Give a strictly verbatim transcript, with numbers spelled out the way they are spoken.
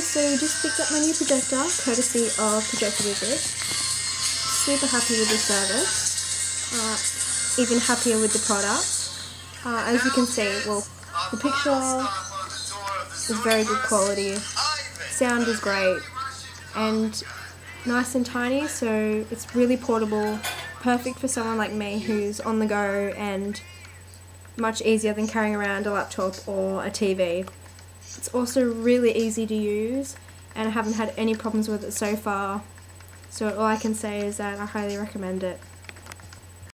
so just picked up my new projector, courtesy of Projector. Super happy with the service, uh, even happier with the product. Uh, as you can see, well, the picture is very good quality, sound is great, and nice and tiny, so it's really portable, perfect for someone like me who's on the go and much easier than carrying around a laptop or a T V. It's also really easy to use and I haven't had any problems with it so far, so all I can say is that I highly recommend it.